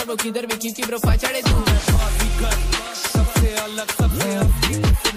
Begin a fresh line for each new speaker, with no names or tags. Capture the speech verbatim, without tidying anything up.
वो किधर भी क्योंकि ब्रो फाचड़े तू सबसे अलग सबसे